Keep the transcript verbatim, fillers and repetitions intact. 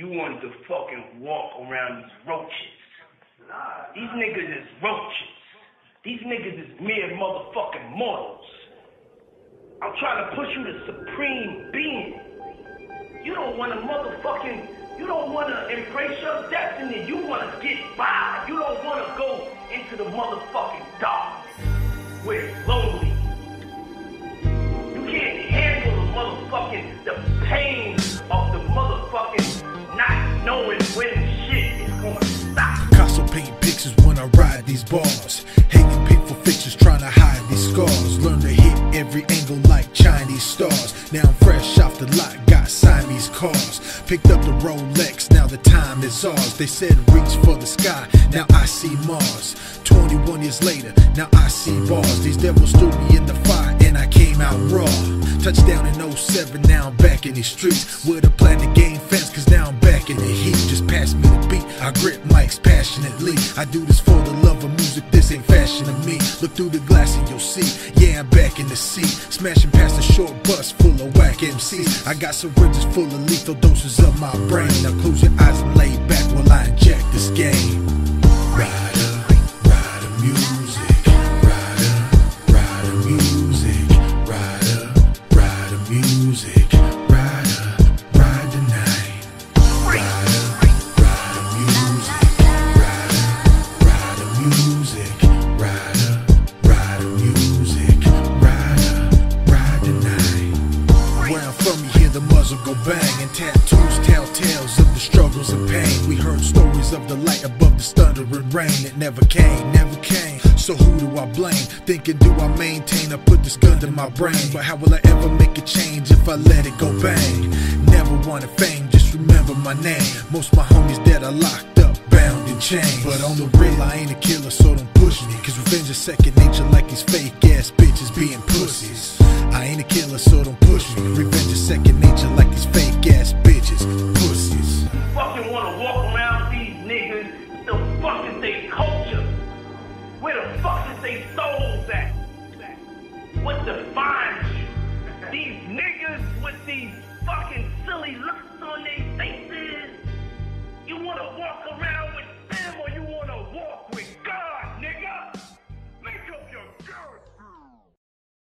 you wanted to fucking walk around these roaches. These niggas is roaches. These niggas is mere motherfucking mortals. I'm trying to push you to supreme being. You don't want to motherfucking, you don't want to embrace your destiny. You want to get by. You don't want to go into the motherfucking dark where it's lonely. You can't handle the motherfucking, the pain of the motherfucking not knowing when shit is going to stop. Picasso paint pictures when I ride these bars. Hanging painful fixtures trying to hide these scars. Learn to hit every angle like Chinese stars. Now I'm fresh off the lot, got Siamese cars. Picked up the Rolex, now the time is ours. They said reach for the sky, now I see Mars. twenty-one years later, now I see bars. These devils threw me in the fire and I came out raw. Touchdown in oh seven, now I'm back in these streets. With a plan to gain fans, cause now I'm back in the heat. Just pass me the beat, I grip mics passionately. I do this for the love of music, this ain't fashion to me. Look through the glass and you'll see, yeah, I'm back in the seat. Smashing past a short bus full of whack M Cs. I got syringes full of lethal doses of my brain. Now close your eyes and lay back while I inject this game. Ryda, Ryda music, Ryda, Ryda music, Ryda, Ryda music, Ryda, Ryda the night. Ryda, Ryda music, Ryda, Ryda music, Ryda, Ryda music, Ryda, Ryda the night. Where I'm from, you hear the muzzle go bang, and tattoos tell tales of the struggles and pain. We heard stories of the light above the thundering rain. It never came, never came. So who do I blame? Thinking, do I maintain? I put this gun to my brain. But how will I ever make a change if I let it go bang? Never wanted fame, just remember my name. Most my homies dead are locked up, bound and chained. But on the real, I ain't a killer, so don't push me. Cause revenge is second nature like these fake ass bitches being pussies. I ain't a killer, so don't push me. Revenge is second nature like these fake ass bitches, pussies. You fucking wanna walk around these niggas, the fuck is they culture? Where the fuck is they souls at? What defines you? These niggas with these fucking silly looks.